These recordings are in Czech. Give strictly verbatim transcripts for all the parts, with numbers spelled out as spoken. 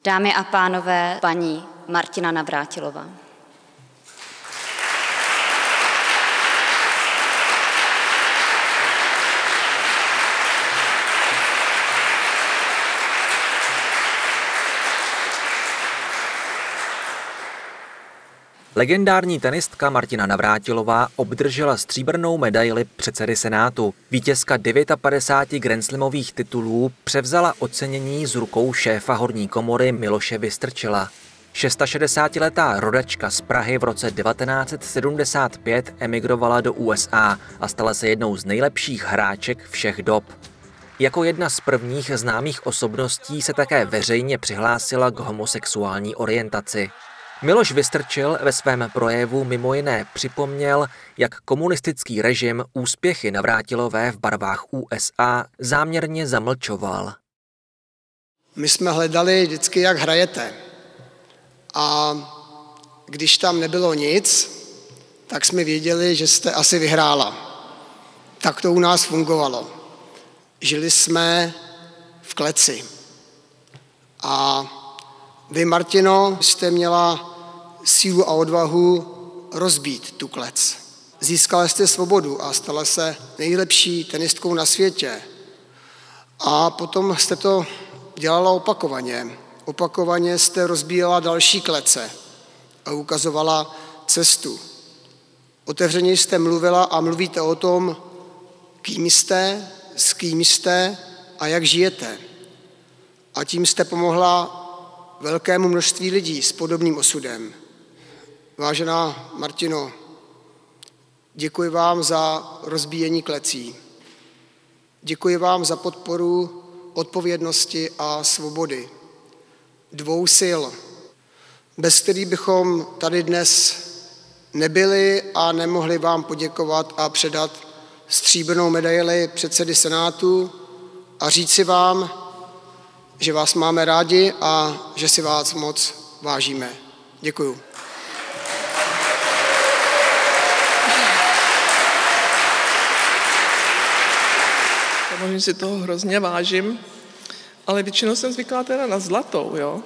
Dámy a pánové, paní Martina Navrátilová. Legendární tenistka Martina Navrátilová obdržela stříbrnou medaili předsedy Senátu. Vítězka padesát devět grandslamových titulů převzala ocenění z rukou šéfa horní komory Miloše Vystrčila. šedesátišestiletá rodačka z Prahy v roce devatenáct set sedmdesát pět emigrovala do U S A a stala se jednou z nejlepších hráček všech dob. Jako jedna z prvních známých osobností se také veřejně přihlásila k homosexuální orientaci. Miloš Vystrčil ve svém projevu mimo jiné připomněl, jak komunistický režim úspěchy Navrátilové v barvách U S A záměrně zamlčoval. My jsme hledali vždycky, jak hrajete. A když tam nebylo nic, tak jsme věděli, že jste asi vyhrála. Tak to u nás fungovalo. Žili jsme v kleci. A vy, Martino, jste měla sílu a odvahu rozbít tu klec. Získala jste svobodu a stala se nejlepší tenistkou na světě. A potom jste to dělala opakovaně. Opakovaně jste rozbíjela další klece a ukazovala cestu. Otevřeně jste mluvila a mluvíte o tom, kým jste, s kým jste a jak žijete. A tím jste pomohla velkému množství lidí s podobným osudem. Vážená Martino, děkuji vám za rozbíjení klecí. Děkuji vám za podporu odpovědnosti a svobody. Dvou sil, bez kterých bychom tady dnes nebyli a nemohli vám poděkovat a předat stříbrnou medaili předsedy Senátu a říci vám, že vás máme rádi a že si vás moc vážíme. Děkuju. Samozřejmě si toho hrozně vážím, ale většinou jsem zvyklá teda na zlatou, jo.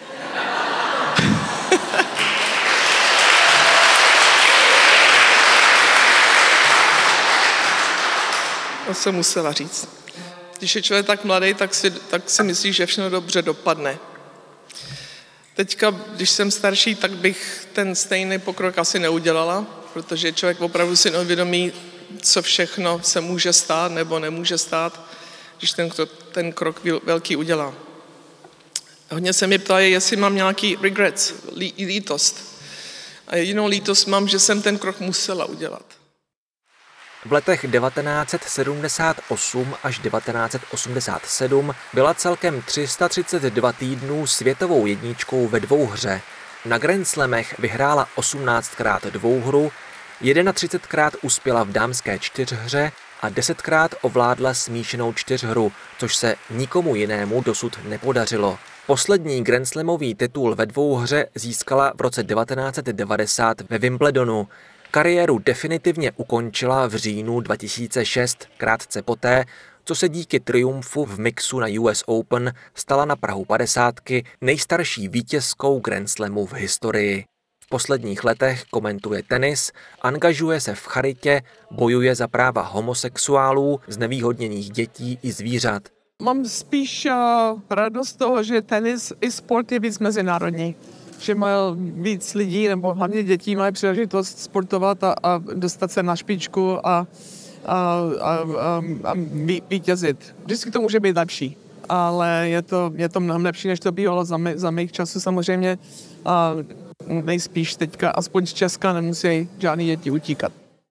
To jsem musela říct. Když je člověk tak mladý, tak si, tak si myslí, že všechno dobře dopadne. Teďka, když jsem starší, tak bych ten stejný pokrok asi neudělala, protože člověk opravdu si neuvědomí, co všechno se může stát nebo nemůže stát, když ten, ten krok velký udělá. Hodně se mě ptali, jestli mám nějaký regrets, lí, lítost. A jedinou lítost mám, že jsem ten krok musela udělat. V letech devatenáct set sedmdesát osm až devatenáct set osmdesát sedm byla celkem tři sta třicet dva týdnů světovou jedničkou ve dvouhře. Na Grand Slamech vyhrála osmnáctkrát dvouhru, třicetkrát uspěla v dámské čtyřhře a desetkrát ovládla smíšenou čtyřhru, což se nikomu jinému dosud nepodařilo. Poslední Grand Slamový titul ve dvouhře získala v roce devatenáct set devadesát ve Wimbledonu. Kariéru definitivně ukončila v říjnu dva tisíce šest, krátce poté, co se díky triumfu v mixu na U S Open stala na prahu padesátky nejstarší vítězkou Grand Slamu v historii. V posledních letech komentuje tenis, angažuje se v charitě, bojuje za práva homosexuálů, znevýhodněných dětí i zvířat. Mám spíš uh, radost toho, že tenis i sport je víc mezinárodní. Že mají víc lidí, nebo hlavně dětí mají příležitost sportovat a, a dostat se na špičku a, a, a, a, a vítězit. Vždycky to může být lepší, ale je to, je to mnohem lepší, než to bývalo za, mé, za mých časů samozřejmě. A nejspíš teďka, aspoň z Česka, nemusí žádný děti utíkat.